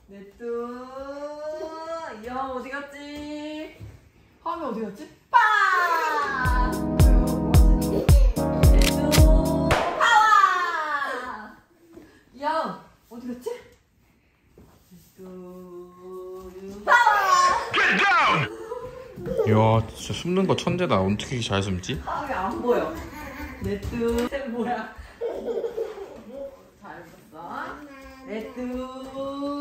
네뚜. 이형 어디 갔지? 하은이 어디 갔지? 빠! 네뚜 파워! 이형 어디 갔지? 네뚜 파워! 이야 진짜 숨는 거 천재다. 어떻게 이렇게 잘 숨지? 하은이 안 보여. 네뚜 쌤 뭐야? 잘 봤어? 네뚜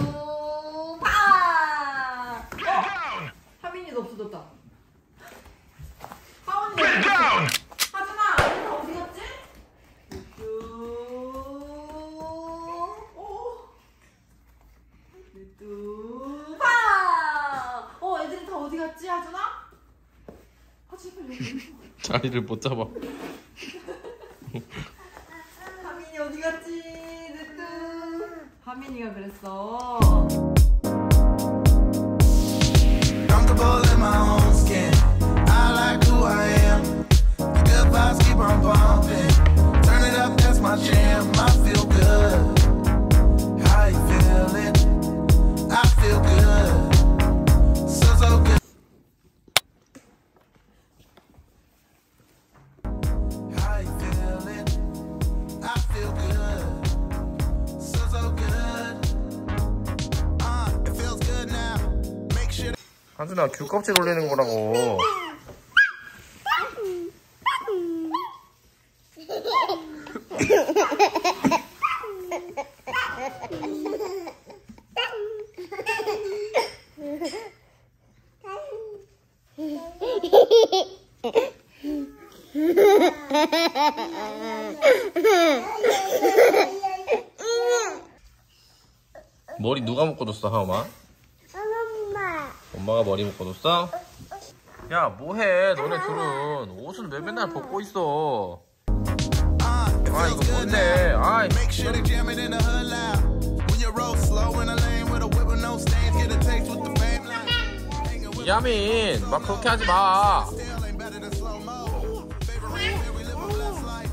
파! 하민이도 없어졌다. 하은이 하준아 어디 갔지? 네뚜 네뚜 파! 애들이 다 어디 갔지 하준아? 하준이 빨리 자리를 못 잡아. 하민이 어디 갔지? 네뚜 하민이가 그랬어. Comfortable in my own skin. I like who I am. The good vibes keep on pumping. Turn it up, that's my jam. I feel good. How you feeling? I feel good. So good. How you feeling? I feel good. So good. It feels good now. Make sure. 하준아 귤 껍질 올리는 거라고. 머리 누가 묶어줬어 하엄아? 엄마가 머리 묶어줬어? 야 뭐해 너네 둘은 옷은 왜 맨날 벗고 있어? 아 이거 뭔데? 아이 Make sure to jam it in the hood loud. When you roll slow in a lane with a whip with no stains, get a taste with the fame line. 야민 막 그렇게 하지 마. Still ain't better than slow mo. Favorite way we live a blessed life.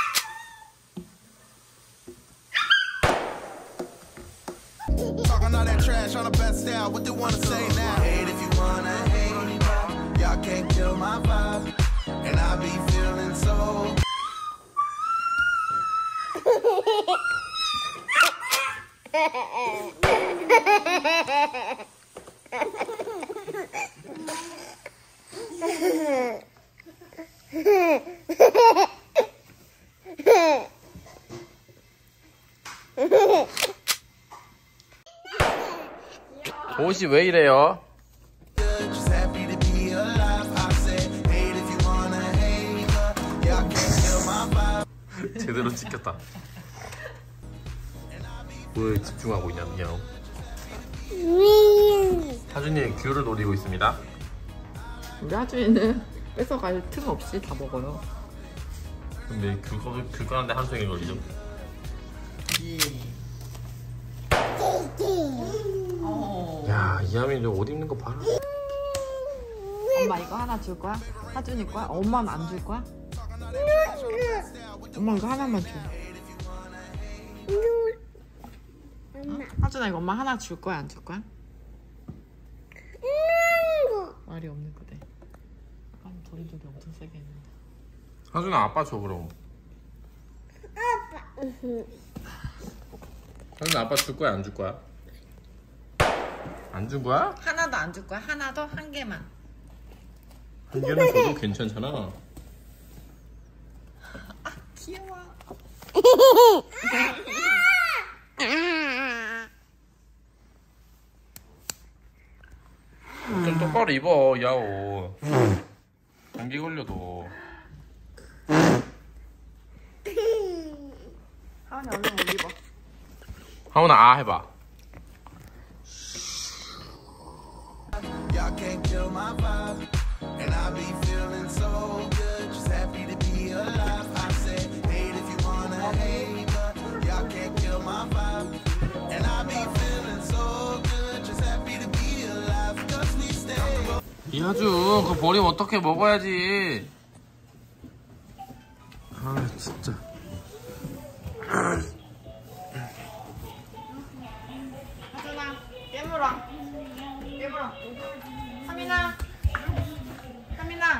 Talking all that trash on the best style. What they wanna say now? Hate if you wanna hate, but y'all can't kill my vibe, and I be feeling so. 옷이 왜 이래요? Just happy to be alive. I said, hate if you wanna hate, but y'all can't kill my vibe. 제대로 찍혔다. 뭐에 집중하고 있냐 형? 하준이 귤을 노리고 있습니다. 우리 하준이는 뺏어갈 틈 없이 다 먹어요. 근데 귤 까는데 하루 종일 걸리죠? 야 이하민이 옷 입는 거 봐라. 엄마 이거 하나 줄 거야? 하준이 거야? 엄마는 안 줄 거야? 엄마 이거 하나만 줘. 하준아 이거 엄마 하나 줄 거야? 안 줄 거야? 말이 없는 거네. 아까는 도리도리 엄청 세게 했는데. 하준아 아빠 줘 그럼. 하준아 아빠 줄 거야 안 줄 거야? 안 준 거야? 하나도 안 줄 거야? 하나도? 한 개만. 한 개는 줘도 괜찮잖아. 아 귀여워. 좀 똑바로 입어 야오. 감기 걸려도. 하은이 얼른 옷 입어. 하훈아 아 해봐. Y'all can't kill my vibe, and I be feeling so good. Just happy to be alive. I said, hate if you wanna hate, but y'all can't kill my vibe, and I be feeling so good. Just happy to be alive, 'cause we stay. 이하준 그거 버리면 어떻게 먹어야지. 아 진짜. 하준아 깨물어. 깨물어. 하민아. 하민아.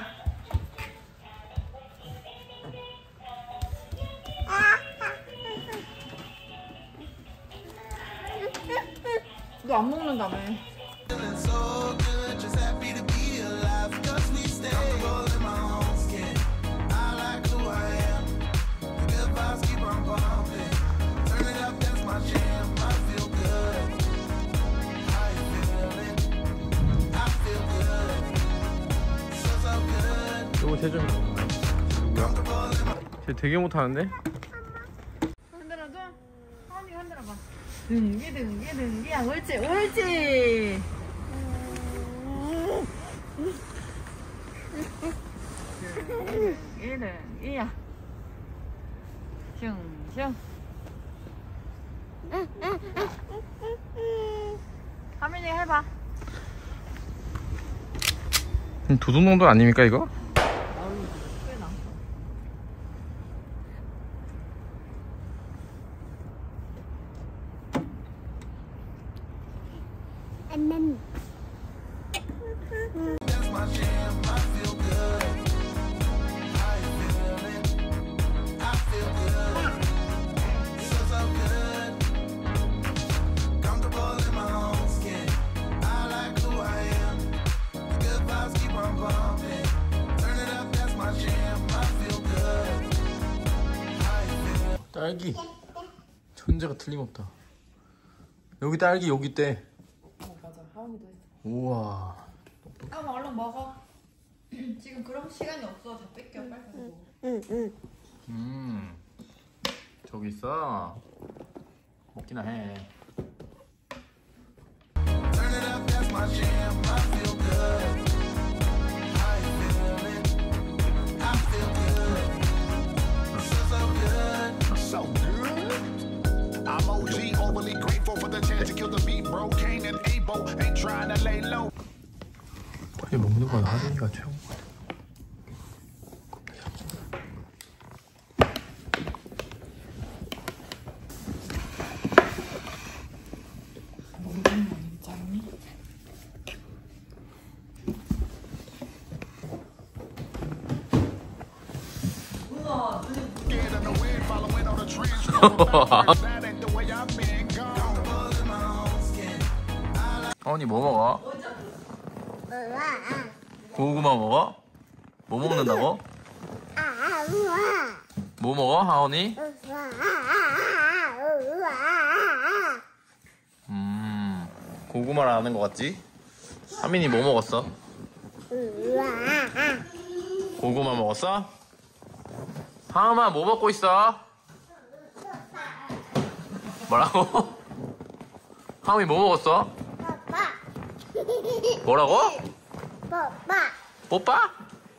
너 안 먹는다며. Feeling so good, just happy to be alive. Cause we stay comfortable in my own skin. I like who I am. The good vibes keep on pumping. Turn it up, that's my jam. I feel good. How you feeling? I feel good. So good. 이거 쟤좀 Comfortable in my 쟤 되게 못하는데? 흔들어줘. 하은이가 흔들어봐. 등기야. 옳지. 등기야. 슝. 하민이 해봐. 도둑놈들 아닙니까 이거? 꽤나. that's my jam. I feel good. How you feeling? I feel good. So good. Comfortable in my own skin. I like who I am. The good vibes keep on pumping. Turn it up, that's my jam. I feel good. How you feel? 딸기 천재가 틀림없다. 여기 딸기 여기 있대. 맞아. 하은이도 했어. 우와. 그럼 얼른 먹어. 지금 그런 시간이 없어. 다 뺏겨 빨리 먹어. 저기 있어. 먹기나 해. Turn it up, that's my jam. I feel good. How you feeling? I feel good. So good. I'm OG, overly grateful for the chance to kill the beat, bro. Cain and Abel ain't trying to lay low. 빨리 먹는 건 하준이가 최고. Get in the wind, following all the trends. That ain't the way I've been gone. 하은이 뭐 먹어? 고구마 먹어? 뭐 먹는다고? 뭐 먹어 하은이? 고구마를 아는 것 같지? 하민이 뭐 먹었어? 고구마 먹었어? 하은아 뭐 먹고 있어? 뭐라고? 하은이 뭐 먹었어? 뭐라고? 뽀빠?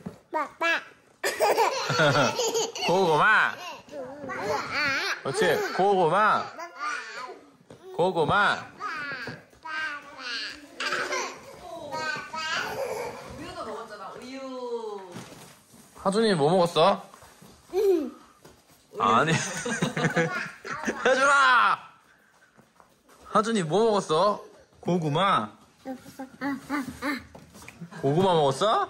고구마. 그렇지. 고구마. 우유도 먹었잖아. 우유. 하준이 뭐 먹었어? 아니. 하준아. 하준이 뭐 먹었어? 고구마. 고구마 먹었어?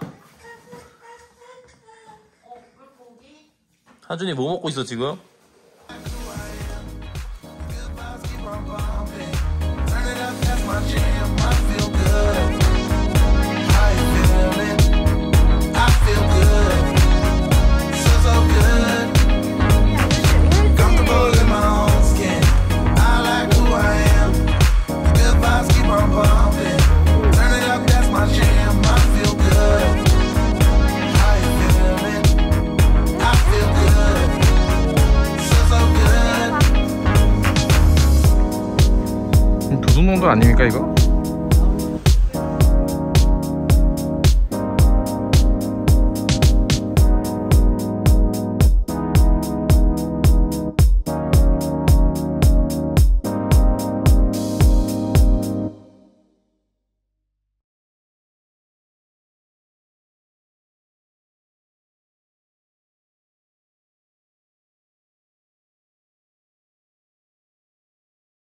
하준이 뭐 먹고 있어 지금? Turn it up, that's my jam. I feel good. How you feeling? I feel good. So good. Comfortable in my own skin. I like who I am. The good vibes keep on pumping. Turn it up, that's my jam. I feel good. How you feeling? I feel good. So good. 도둑놈들 아닙니까 이거?